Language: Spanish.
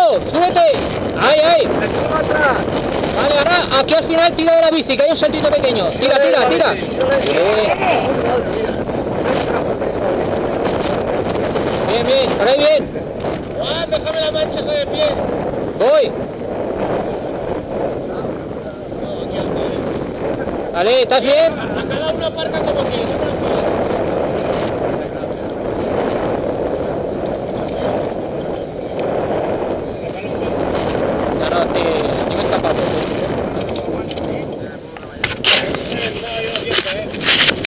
Pablo, súbete. Ahí, ahí. Vale, ahora aquí al final tira de la bici, que hay un saltito pequeño. Tira, tira, tira. Bien, bien, por ahí bien. Juan, déjame la mancha esa de pie. Voy. Vale, ¿estás bien? A cada uno aparca como quieres. No, no, te me escapado.